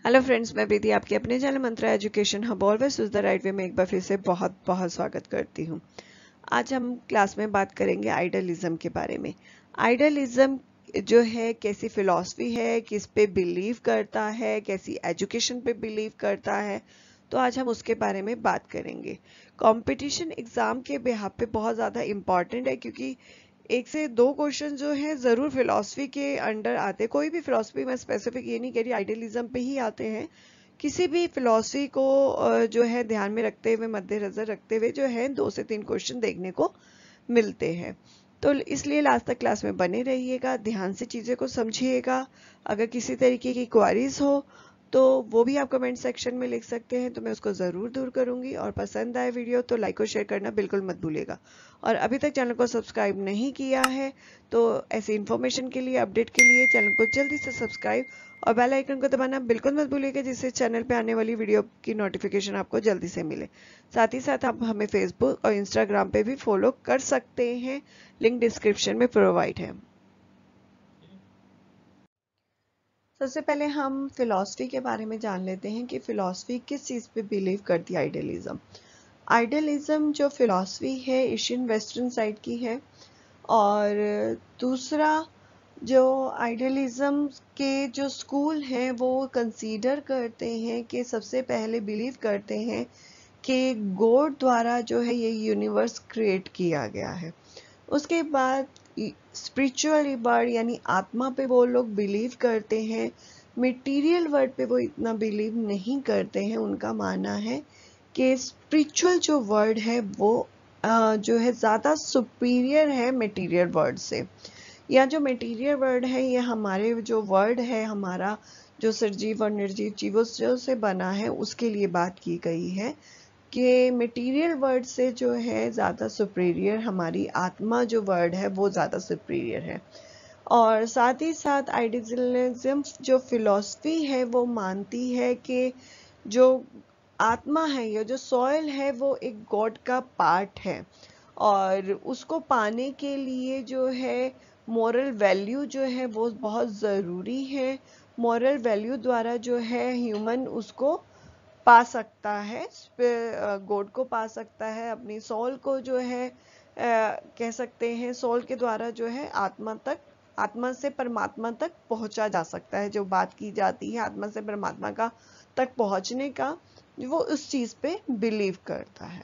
Hello friends, मैं प्रीति आपके अपने channel Mantra education hub always choose the right way में एक बार फिर से बहुत बहुत स्वागत करती हूँ। आज हम क्लास में बात करेंगे आइडलिज्म के बारे में। आइडलिज्म जो है कैसी फिलॉसफी है, किस पे बिलीव करता है, कैसी एजुकेशन पे बिलीव करता है, तो आज हम उसके बारे में बात करेंगे। कंपटीशन एग्जाम के बिहाफ पे बहुत ज़्यादा इम्पॉर्टेंट है, क्योंकि एक से दो क्वेश्चन जो है जरूर फिलॉसफी के अंडर आते हैं। कोई भी फिलॉसफी, मैं स्पेसिफिक ये नहीं कह रही आइडियलिज्म पे ही आते हैं। किसी भी फिलॉसफी को जो है ध्यान में रखते हुए, मद्देनजर रखते हुए जो है 2 से 3 क्वेश्चन देखने को मिलते हैं। तो इसलिए लास्ट तक क्लास में बने रहिएगा, ध्यान से चीज़ें को समझिएगा। अगर किसी तरीके की क्वारीज हो तो वो भी आप कमेंट सेक्शन में लिख सकते हैं, तो मैं उसको ज़रूर दूर करूंगी। और पसंद आए वीडियो तो लाइक और शेयर करना बिल्कुल मत भूलिएगा। और अभी तक चैनल को सब्सक्राइब नहीं किया है तो ऐसी इन्फॉर्मेशन के लिए, अपडेट के लिए चैनल को जल्दी से सब्सक्राइब और बेल आइकन को दबाना बिल्कुल मत भूलिएगा, जिससे चैनल पे आने वाली वीडियो की नोटिफिकेशन आपको जल्दी से मिले। साथ ही साथ आप हमें फेसबुक और इंस्टाग्राम पे भी फॉलो कर सकते हैं, लिंक डिस्क्रिप्शन में प्रोवाइड है। सबसे पहले हम फिलॉसफी के बारे में जान लेते हैं कि फिलॉसफी किस चीज़ पे बिलीव करती है। आइडियलिज्म आइडियलिज्म जो फिलॉसफी है एशियन वेस्टर्न साइड की है। और दूसरा, जो आइडियलिज्म के जो स्कूल हैं वो कंसीडर करते हैं कि सबसे पहले बिलीव करते हैं कि गॉड द्वारा जो है ये यूनिवर्स क्रिएट किया गया है। उसके बाद स्पिरिचुअल वर्ड यानी आत्मा पे वो लोग बिलीव करते हैं। मटेरियल वर्ड पे वो इतना बिलीव नहीं करते हैं। उनका मानना है कि स्पिरिचुअल जो वर्ड है वो जो है ज़्यादा सुपीरियर है मटेरियल वर्ड से। या जो मटेरियल वर्ड है ये हमारे जो वर्ड है, हमारा जो सजीव और निर्जीव चीज़ों से बना है, उसके लिए बात की गई है कि मटेरियल वर्ड से जो है ज़्यादा सुपीरियर हमारी आत्मा जो वर्ड है वो ज़्यादा सुपीरियर है। और साथ ही साथ आइडियलिज्म जो फिलॉसफी है वो मानती है कि जो आत्मा है या जो सॉइल है वो एक गॉड का पार्ट है, और उसको पाने के लिए जो है मॉरल वैल्यू जो है वो बहुत ज़रूरी है। मॉरल वैल्यू द्वारा जो है ह्यूमन उसको पा सकता है, गॉड को पा सकता है, अपनी सोल को जो है कह सकते हैं सोल के द्वारा जो है आत्मा तक, आत्मा से परमात्मा तक पहुंचा जा सकता है। जो बात की जाती है आत्मा से परमात्मा का तक पहुंचने का, वो उस चीज पे बिलीव करता है।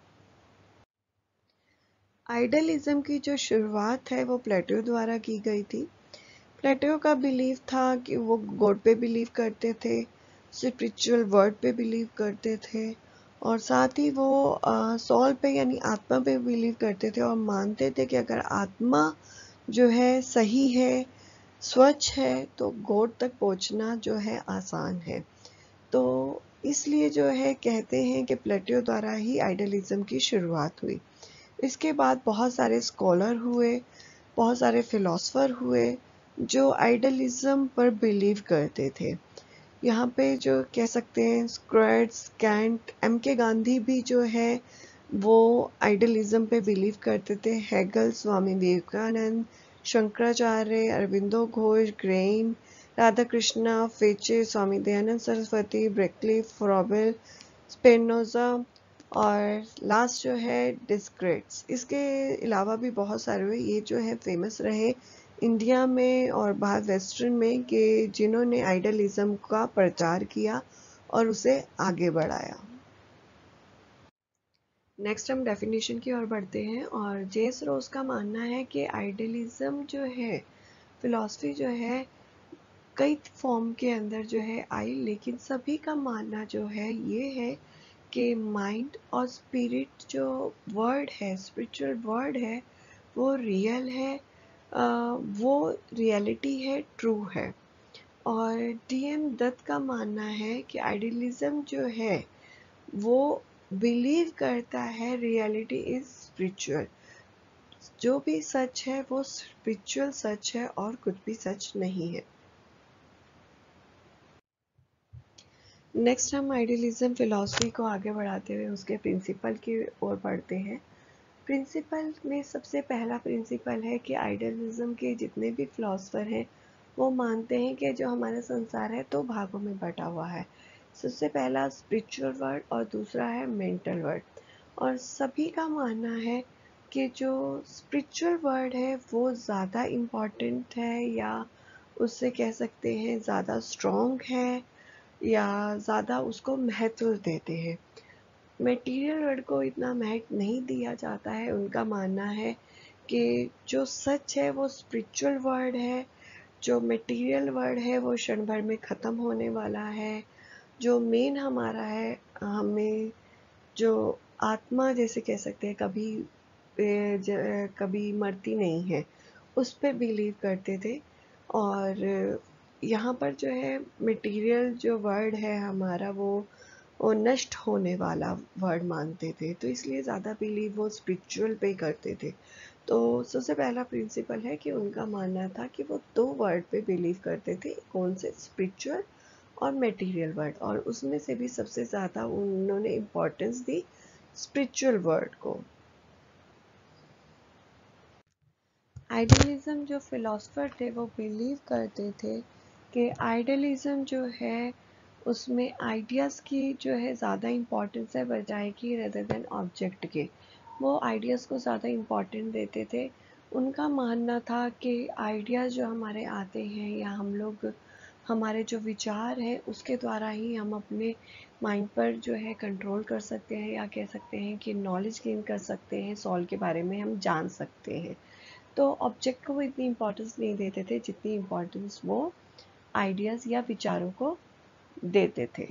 आइडियलिज्म की जो शुरुआत है वो प्लेटो द्वारा की गई थी। प्लेटो का बिलीव था कि वो गॉड पे बिलीव करते थे, स्पिरिचुअल वर्ड पे बिलीव करते थे, और साथ ही वो सोल पे यानी आत्मा पे बिलीव करते थे, और मानते थे कि अगर आत्मा जो है सही है, स्वच्छ है, तो गॉड तक पहुंचना जो है आसान है। तो इसलिए जो है कहते हैं कि प्लेटो द्वारा ही आइडियलिज्म की शुरुआत हुई। इसके बाद बहुत सारे स्कॉलर हुए, बहुत सारे फिलोसफर हुए जो आइडियलिज्म पर बिलीव करते थे। यहाँ पे जो कह सकते हैं स्क्वेट्स, कैंट, एम के गांधी भी जो है वो आइडियलिज्म पे बिलीव करते थे। हेगल, स्वामी विवेकानंद, शंकराचार्य, अरविंदो घोष, ग्रेम, राधा कृष्णा, फेचे, Swami Dayanand Saraswati, Berkeley, Froebel, Spinoza, और लास्ट जो है डिस्क्रेट्स। इसके अलावा भी बहुत सारे हुए, ये जो है फेमस रहे इंडिया में और बाहर वेस्टर्न में, कि जिन्होंने आइडियलिज्म का प्रचार किया और उसे आगे बढ़ाया। नेक्स्ट हम डेफिनेशन की ओर बढ़ते हैं, और जेस रोज का मानना है कि आइडियलिज्म जो है फिलॉसफी जो है कई फॉर्म के अंदर जो है आई, लेकिन सभी का मानना जो है ये है कि माइंड और स्पिरिट जो वर्ड है, स्पिरिचुअल वर्ड है, वो रियल है, वो रियलिटी है, ट्रू है। और डीएम दत्त का मानना है कि आइडियलिज्म जो है वो बिलीव करता है रियलिटी इज स्पिरिचुअल। जो भी सच है वो स्पिरिचुअल सच है और कुछ भी सच नहीं है। नेक्स्ट हम आइडियलिज्म फिलॉसफी को आगे बढ़ाते हुए उसके प्रिंसिपल की ओर बढ़ते हैं। प्रिंसिपल में सबसे पहला प्रिंसिपल है कि आइडियलिज्म के जितने भी फिलोसफर हैं वो मानते हैं कि जो हमारा संसार है 2 भागों में बटा हुआ है। सबसे पहला स्पिरिचुअल वर्ल्ड और दूसरा है मेंटल वर्ल्ड। और सभी का मानना है कि जो स्पिरिचुअल वर्ल्ड है वो ज़्यादा इम्पोर्टेंट है, या उससे कह सकते हैं ज़्यादा स्ट्रॉन्ग है, या ज़्यादा उसको महत्व देते हैं। मटेरियल वर्ल्ड को इतना महत्व नहीं दिया जाता है। उनका मानना है कि जो सच है वो स्पिरिचुअल वर्ल्ड है, जो मटेरियल वर्ल्ड है वो क्षण भर में ख़त्म होने वाला है। जो मेन हमारा है, हमें जो आत्मा जैसे कह सकते हैं कभी मरती नहीं है, उस पे बिलीव करते थे। और यहाँ पर जो है मटेरियल जो वर्ड है हमारा वो नष्ट होने वाला वर्ड मानते थे, तो इसलिए ज़्यादा बिलीव वो स्पिरिचुअल पे करते थे। तो सबसे पहला प्रिंसिपल है कि उनका मानना था कि वो 2 वर्ड पे बिलीव करते थे, कौन से, स्पिरिचुअल और मटेरियल वर्ड, और उसमें से भी सबसे ज़्यादा उन्होंने इम्पोर्टेंस दी स्पिरिचुअल वर्ड को। आइडियलिज्म जो फिलोसफर थे वो बिलीव करते थे कि आइडियलिज्म जो है उसमें आइडियाज़ की जो है ज़्यादा इम्पोर्टेंस है बजाय कि रेदर देन ऑब्जेक्ट के। वो आइडियाज़ को ज़्यादा इम्पोर्टेंट देते थे। उनका मानना था कि आइडियाज़ जो हमारे आते हैं या हम लोग हमारे जो विचार हैं उसके द्वारा ही हम अपने माइंड पर जो है कंट्रोल कर सकते हैं, या कह सकते हैं कि नॉलेज गेन कर सकते हैं, सॉल के बारे में हम जान सकते हैं। तो ऑब्जेक्ट को वो इतनी इम्पोर्टेंस नहीं देते थे जितनी इम्पोर्टेंस वो आइडियाज़ या विचारों को देते थे।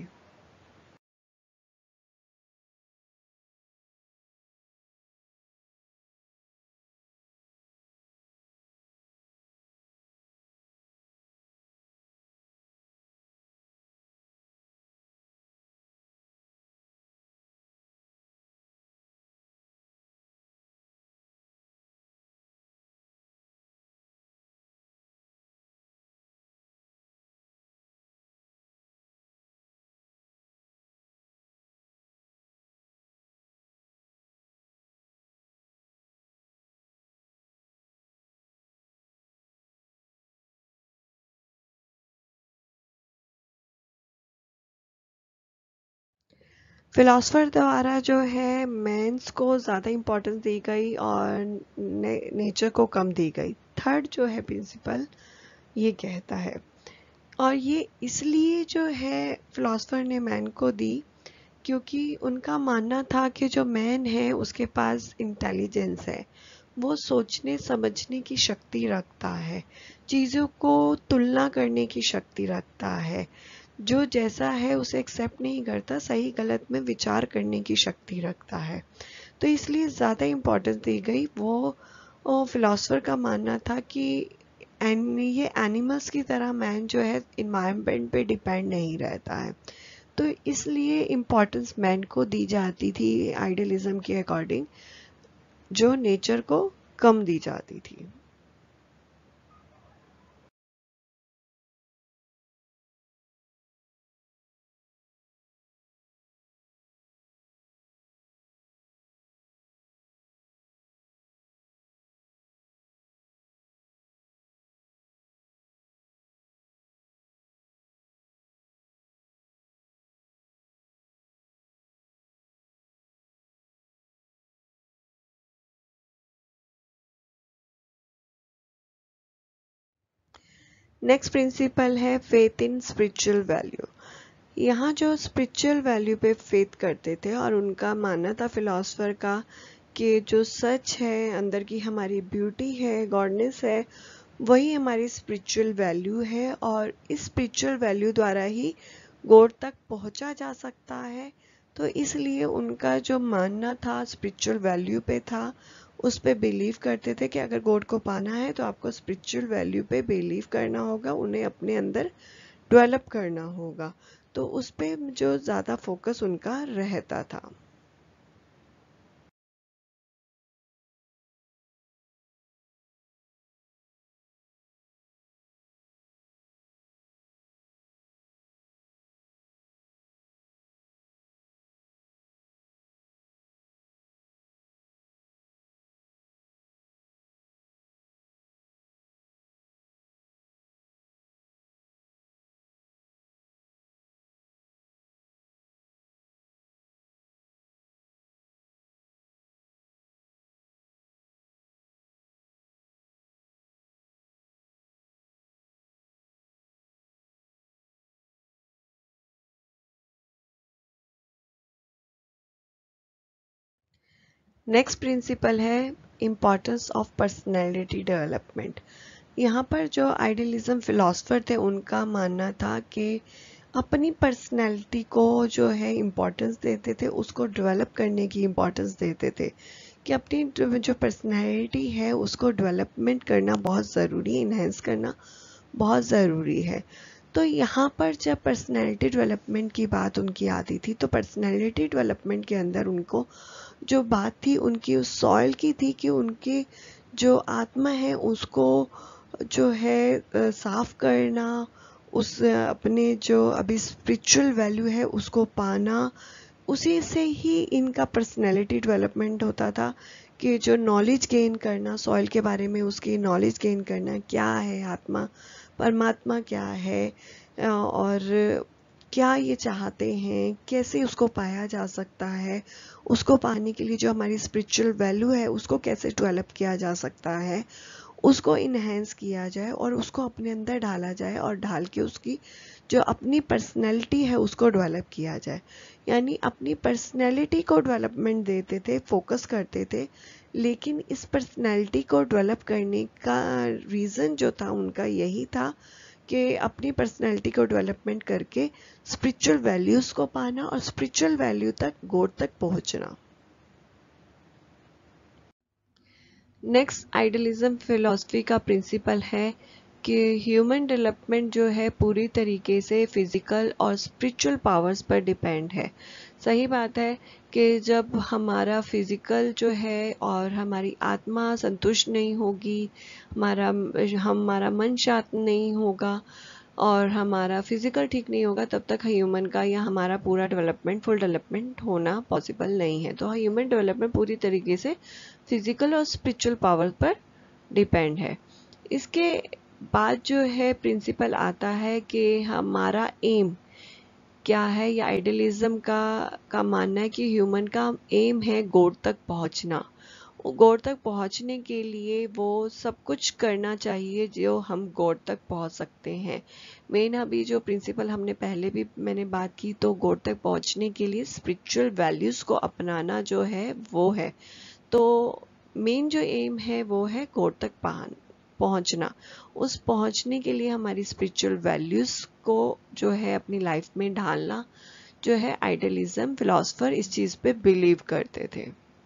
फिलोसफर द्वारा जो है मैंस को ज़्यादा इम्पोर्टेंस दी गई और नेचर को कम दी गई। थर्ड जो है प्रिंसिपल ये कहता है, और ये इसलिए जो है फिलोसफर ने मैन को दी क्योंकि उनका मानना था कि जो मैन है उसके पास इंटेलिजेंस है, वो सोचने समझने की शक्ति रखता है, चीज़ों को तुलना करने की शक्ति रखता है, जो जैसा है उसे एक्सेप्ट नहीं करता, सही गलत में विचार करने की शक्ति रखता है। तो इसलिए ज़्यादा इम्पोर्टेंस दी गई। वो फिलोसफर का मानना था कि ये एनिमल्स की तरह मैन जो है इन्वायरमेंट पे डिपेंड नहीं रहता है, तो इसलिए इम्पोर्टेंस मैन को दी जाती थी आइडियलिज्म के अकॉर्डिंग, जो नेचर को कम दी जाती थी। नेक्स्ट प्रिंसिपल है फेथ इन स्पिरिचुअल वैल्यू। यहाँ जो स्पिरिचुअल वैल्यू पे फेथ करते थे और उनका मानना था फिलोसफर का कि जो सच है, अंदर की हमारी ब्यूटी है, गॉडनेस है, वही हमारी स्पिरिचुअल वैल्यू है, और इस स्पिरिचुअल वैल्यू द्वारा ही गॉड तक पहुंचा जा सकता है। तो इसलिए उनका जो मानना था स्पिरिचुअल वैल्यू पे था, उस पे बिलीव करते थे कि अगर गॉड को पाना है तो आपको स्पिरिचुअल वैल्यू पे बिलीव करना होगा, उन्हें अपने अंदर डेवलप करना होगा। तो उस पे जो ज़्यादा फोकस उनका रहता था। नेक्स्ट प्रिंसिपल है इम्पोर्टेंस ऑफ पर्सनैलिटी डेवलपमेंट। यहाँ पर जो आइडियलिज्म फिलोसफर थे उनका मानना था कि अपनी पर्सनैलिटी को जो है इम्पोर्टेंस देते थे, उसको डेवलप करने की इम्पोर्टेंस देते थे कि अपनी जो पर्सनैलिटी है उसको डेवलपमेंट करना बहुत ज़रूरी, इन्हेंस करना बहुत ज़रूरी है। तो यहाँ पर जब पर्सनैलिटी डेवलपमेंट की बात उनकी आती थी तो पर्सनैलिटी डेवलपमेंट के अंदर उनको जो बात थी उनकी उस सॉइल की थी कि उनकी जो आत्मा है उसको जो है साफ करना, उस अपने जो अभी स्पिरिचुअल वैल्यू है उसको पाना, उसी से ही इनका पर्सनैलिटी डेवलपमेंट होता था कि जो नॉलेज गेन करना सॉइल के बारे में, उसकी नॉलेज गेन करना, क्या है आत्मा, परमात्मा क्या है और क्या ये चाहते हैं, कैसे उसको पाया जा सकता है, उसको पाने के लिए जो हमारी स्पिरिचुअल वैल्यू है उसको कैसे डेवलप किया जा सकता है, उसको इन्हेंस किया जाए और उसको अपने अंदर ढाला जाए और ढाल के उसकी जो अपनी पर्सनैलिटी है उसको डेवलप किया जाए। यानी अपनी पर्सनैलिटी को डेवलपमेंट देते थे, फोकस करते थे, लेकिन इस पर्सनैलिटी को डेवलप करने का रीज़न जो था उनका यही था कि अपनी पर्सनैलिटी को डेवलपमेंट करके स्पिरिचुअल वैल्यूज़ को पाना और स्पिरिचुअल वैल्यू तक, गॉड तक पहुंचना। नेक्स्ट आइडियलिज्म फिलॉसफी का प्रिंसिपल है कि ह्यूमन डेवलपमेंट जो है पूरी तरीके से फिजिकल और स्पिरिचुअल पावर्स पर डिपेंड है। सही बात है कि जब हमारा फिजिकल जो है और हमारी आत्मा संतुष्ट नहीं होगी, हमारा मन शांत नहीं होगा और हमारा फिजिकल ठीक नहीं होगा, तब तक ह्यूमन का या हमारा पूरा डेवलपमेंट, फुल डेवलपमेंट होना पॉसिबल नहीं है। तो ह्यूमन डेवलपमेंट पूरी तरीके से फिजिकल और स्पिरिचुअल पावर पर डिपेंड है। इसके बाद जो है प्रिंसिपल आता है कि हमारा एम क्या है, या आइडियलिज्म का मानना है कि ह्यूमन का एम है गॉड तक पहुंचना। गॉड तक पहुंचने के लिए वो सब कुछ करना चाहिए जो हम गॉड तक पहुंच सकते हैं। मेन अभी जो प्रिंसिपल हमने पहले भी मैंने बात की, तो गॉड तक पहुंचने के लिए स्पिरिचुअल वैल्यूज को अपनाना जो है वो है। तो मेन जो एम है वो है गॉड तक पहुंचना। उस पहुंचने के लिए हमारी स्पिरिचुअल वैल्यूज को जो है अपनी लाइफ में ढालना जो है, आइडियलिज्म फिलोसफर इस चीज पे बिलीव करते थे।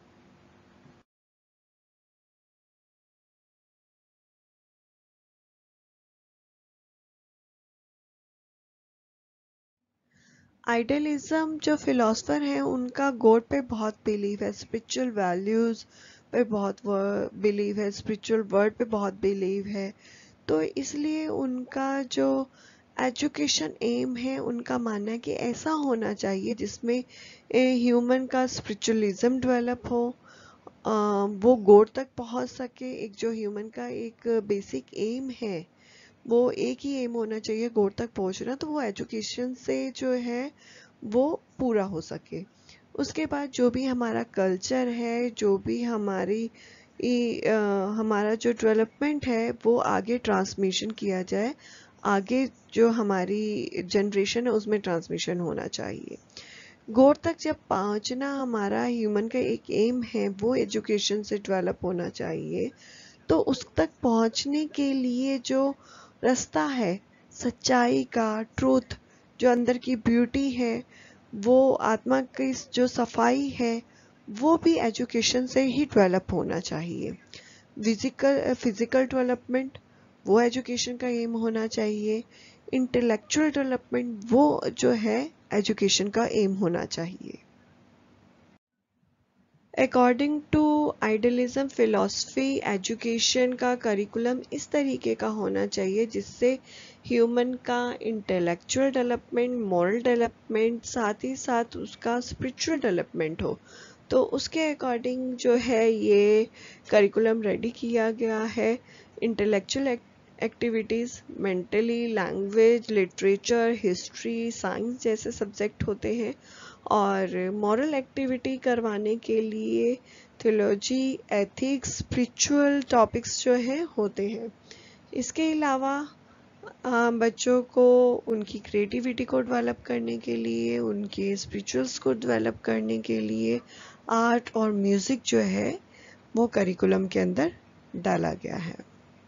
आइडियलिज्म जो फिलोसफर हैं उनका गॉड पे बहुत बिलीव है, स्पिरिचुअल वैल्यूज पे बहुत बिलीव है, स्पिरिचुअल वर्ड पे बहुत बिलीव है। तो इसलिए उनका जो एजुकेशन एम है, उनका मानना है कि ऐसा होना चाहिए जिसमें ह्यूमन का स्पिरिचुअलिज्म डेवलप हो, वो गॉड तक पहुंच सके। एक जो ह्यूमन का एक बेसिक एम है वो एक ही एम होना चाहिए, गॉड तक पहुंचना, तो वो एजुकेशन से जो है वो पूरा हो सके। उसके बाद जो भी हमारा कल्चर है, जो भी हमारा जो डेवलपमेंट है वो आगे ट्रांसमिशन किया जाए, आगे जो हमारी जनरेशन है उसमें ट्रांसमिशन होना चाहिए। गॉड तक जब पहुंचना हमारा ह्यूमन का एक एम है, वो एजुकेशन से डेवलप होना चाहिए। तो उस तक पहुंचने के लिए जो रास्ता है सच्चाई का, ट्रूथ, जो अंदर की ब्यूटी है, वो आत्मा की जो सफाई है, वो भी एजुकेशन से ही डेवलप होना चाहिए। फिजिकल डेवलपमेंट वो एजुकेशन का एम होना चाहिए, इंटेलेक्चुअल डेवलपमेंट वो जो है एजुकेशन का एम होना चाहिए। According to idealism philosophy, education का करिकुलम इस तरीके का होना चाहिए जिससे ह्यूमन का इंटेलेक्चुअल डेवलपमेंट, मॉरल डेवलपमेंट, साथ ही साथ उसका स्पिरिचुअल डेवलपमेंट हो। तो उसके अकॉर्डिंग जो है ये करिकुलम रेडी किया गया है। Intellectual activities, mentally, language, literature, history, science जैसे सब्जेक्ट होते हैं, और मॉरल एक्टिविटी करवाने के लिए थियोलॉजी, एथिक्स, स्पिरिचुअल टॉपिक्स जो है होते हैं। इसके अलावा बच्चों को उनकी क्रिएटिविटी को डेवलप करने के लिए, उनके स्पिरिचुअल्स को डेवलप करने के लिए आर्ट और म्यूजिक जो है वो करिकुलम के अंदर डाला गया है।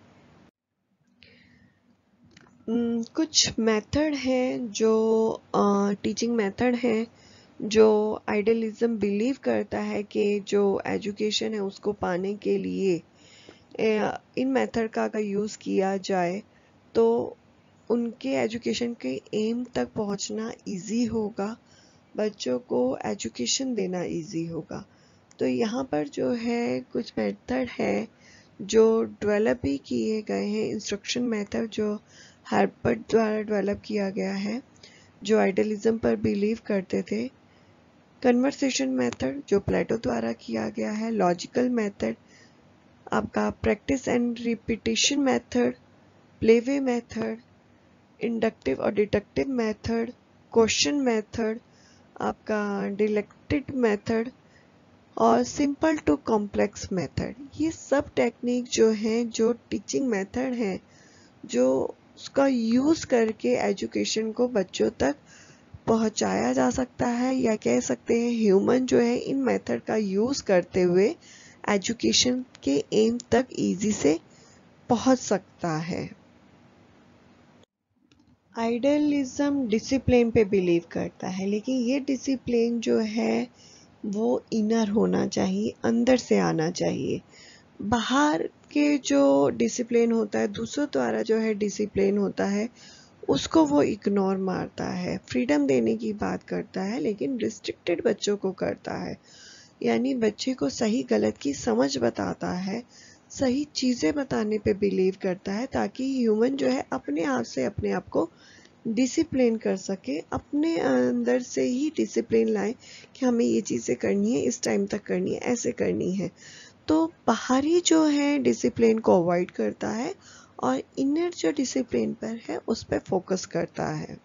कुछ मेथड हैं जो टीचिंग मेथड हैं जो आइडियलिज्म बिलीव करता है कि जो एजुकेशन है उसको पाने के लिए इन मेथड का अगर यूज़ किया जाए तो उनके एजुकेशन के एम तक पहुंचना इजी होगा, बच्चों को एजुकेशन देना इजी होगा। तो यहाँ पर जो है कुछ मेथड है जो डेवलप भी किए गए हैं, इंस्ट्रक्शन मेथड जो हार्वर्ड द्वारा डेवलप किया गया है, जो आइडियलिज्म पर बिलीव करते थे। कन्वर्सेशन मेथड जो प्लेटो द्वारा किया गया है। लॉजिकल मेथड आपका practice and repetition method, play way method, inductive और डिडक्टिव मेथड, क्वेश्चन मेथड, आपका डिलेक्टेड मेथड और सिंपल टू कॉम्प्लेक्स मेथड। ये सब टेक्निक जो हैं, जो टीचिंग मेथड हैं, जो उसका यूज़ करके एजुकेशन को बच्चों तक पहुंचाया जा सकता है, या कह सकते हैं ह्यूमन जो है इन मेथड का यूज़ करते हुए एजुकेशन के एम तक इजी से पहुंच सकता है। आइडियलिज्म डिसिप्लिन पे बिलीव करता है, लेकिन ये डिसिप्लिन जो है वो इनर होना चाहिए, अंदर से आना चाहिए। बाहर के जो डिसिप्लिन होता है, दूसरों द्वारा जो है डिसिप्लिन होता है, उसको वो इग्नोर मारता है। फ्रीडम देने की बात करता है लेकिन रिस्ट्रिक्टेड बच्चों को करता है, यानी बच्चे को सही गलत की समझ बताता है, सही चीज़ें बताने पे बिलीव करता है, ताकि ह्यूमन जो है अपने आप से अपने आप को डिसिप्लिन कर सके, अपने अंदर से ही डिसिप्लिन लाए कि हमें ये चीज़ें करनी है, इस टाइम तक करनी है, ऐसे करनी है। तो बाहरी जो है डिसिप्लिन को अवॉइड करता है और इनर जो डिसिप्लिन पर है उस पर फोकस करता है।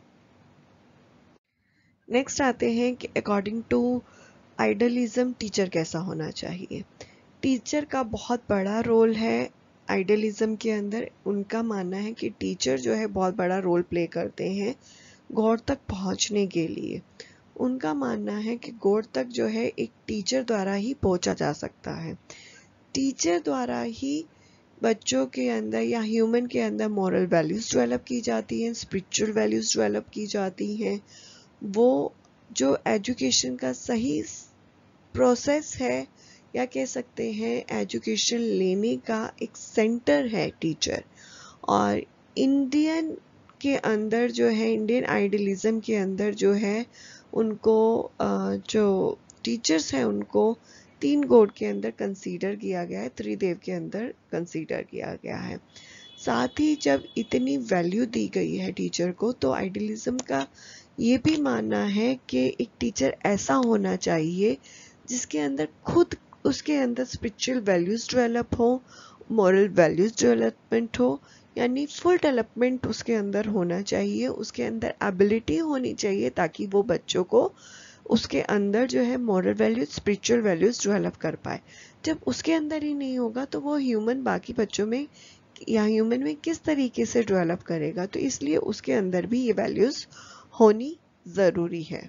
नेक्स्ट आते हैं कि अकॉर्डिंग टू आइडियलिज्म टीचर कैसा होना चाहिए। टीचर का बहुत बड़ा रोल है आइडियलिज्म के अंदर। उनका मानना है कि टीचर जो है बहुत बड़ा रोल प्ले करते हैं गॉड तक पहुंचने के लिए। उनका मानना है कि गॉड तक जो है एक टीचर द्वारा ही पहुंचा जा सकता है। टीचर द्वारा ही बच्चों के अंदर या ह्यूमन के अंदर मॉरल वैल्यूज डेवलप की जाती हैं, स्पिरिचुअल वैल्यूज डेवलप की जाती हैं। वो जो एजुकेशन का सही प्रोसेस है, या कह सकते हैं एजुकेशन लेने का एक सेंटर है टीचर। और इंडियन के अंदर जो है, इंडियन आइडियलिज्म के अंदर जो है, उनको जो टीचर्स हैं उनको 3 गॉड के अंदर कंसीडर किया गया है, त्रिदेव के अंदर कंसीडर किया गया है। साथ ही जब इतनी वैल्यू दी गई है टीचर को, तो आइडियलिज्म का ये भी मानना है कि एक टीचर ऐसा होना चाहिए जिसके अंदर खुद उसके अंदर स्पिरिचुअल वैल्यूज डेवलप हो, मॉरल वैल्यूज डेवलपमेंट हो, यानी फुल डेवलपमेंट उसके अंदर होना चाहिए। उसके अंदर एबिलिटी होनी चाहिए ताकि वो बच्चों को उसके अंदर जो है moral values, spiritual values develop कर पाए। जब उसके अंदर ही नहीं होगा तो वो ह्यूमन बाकी बच्चों में या ह्यूमन में किस तरीके से डेवलप करेगा। तो इसलिए उसके अंदर भी ये वैल्यूज होनी ज़रूरी है।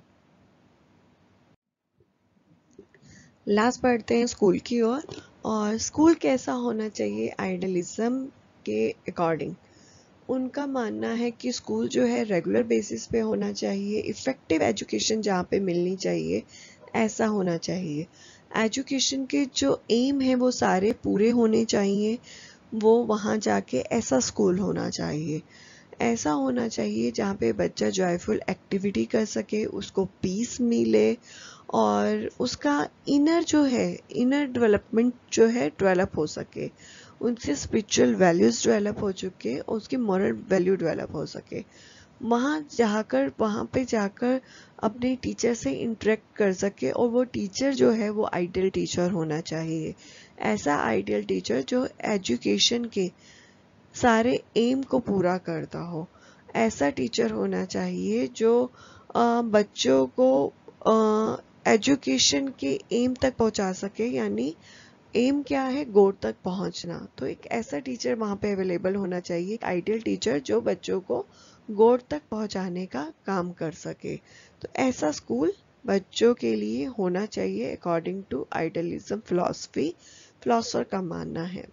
लास्ट पढ़ते हैं स्कूल की ओर। और स्कूल कैसा होना चाहिए आइडियलिज्म के अकॉर्डिंग। उनका मानना है कि स्कूल जो है रेगुलर बेसिस पे होना चाहिए, इफ़ेक्टिव एजुकेशन जहाँ पे मिलनी चाहिए ऐसा होना चाहिए। एजुकेशन के जो एम है वो सारे पूरे होने चाहिए, वो वहाँ जाके ऐसा स्कूल होना चाहिए। ऐसा होना चाहिए जहाँ पे बच्चा जॉयफुल एक्टिविटी कर सके, उसको पीस मिले और उसका इनर जो है, इनर डेवलपमेंट जो है डेवलप हो सके, उनसे स्पिरिचुअल वैल्यूज डेवलप हो चुके और उसकी मॉरल वैल्यू डेवलप हो सके। वहाँ पे जाकर अपने टीचर से इंटरेक्ट कर सके और वो टीचर जो है वो आइडियल टीचर होना चाहिए। ऐसा आइडियल टीचर जो एजुकेशन के सारे एम को पूरा करता हो। ऐसा टीचर होना चाहिए जो बच्चों को एजुकेशन के एम तक पहुंचा सके, यानी एम क्या है, गोल तक पहुंचना। तो एक ऐसा टीचर वहाँ पे अवेलेबल होना चाहिए, एक आइडियल टीचर जो बच्चों को गोल तक पहुंचाने का काम कर सके। तो ऐसा स्कूल बच्चों के लिए होना चाहिए according to idealism philosophy, philosopher का मानना है।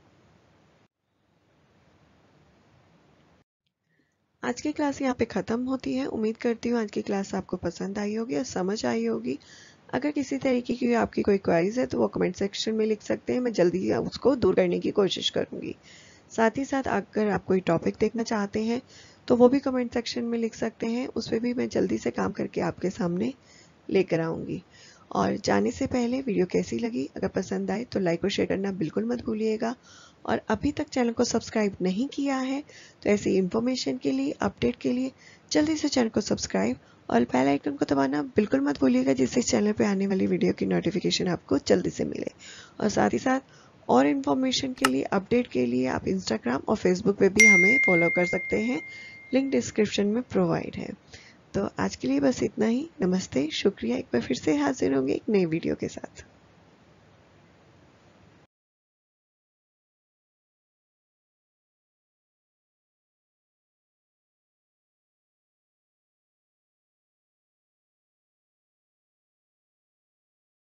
आज की क्लास यहाँ पे ख़त्म होती है। उम्मीद करती हूँ आज की क्लास आपको पसंद आई होगी और समझ आई होगी। अगर किसी तरीके की आपकी कोई क्वेरीज है तो वो कमेंट सेक्शन में लिख सकते हैं, मैं जल्दी उसको दूर करने की कोशिश करूँगी। साथ ही साथ अगर आप कोई टॉपिक देखना चाहते हैं तो वो भी कमेंट सेक्शन में लिख सकते हैं, उस पर भी मैं जल्दी से काम करके आपके सामने लेकर आऊँगी। और जाने से पहले वीडियो कैसी लगी, अगर पसंद आए तो लाइक और शेयर करना बिल्कुल मत भूलिएगा। और अभी तक चैनल को सब्सक्राइब नहीं किया है तो ऐसी इन्फॉर्मेशन के लिए, अपडेट के लिए जल्दी से चैनल को सब्सक्राइब और बेल आइकन को दबाना बिल्कुल मत भूलिएगा, जिससे चैनल पे आने वाली वीडियो की नोटिफिकेशन आपको जल्दी से मिले। और साथ ही साथ और इन्फॉर्मेशन के लिए, अपडेट के लिए आप इंस्टाग्राम और फेसबुक पे भी हमें फॉलो कर सकते हैं, लिंक डिस्क्रिप्शन में प्रोवाइड है। तो आज के लिए बस इतना ही। नमस्ते, शुक्रिया। एक बार फिर से हाजिर होंगे एक नई वीडियो के साथ।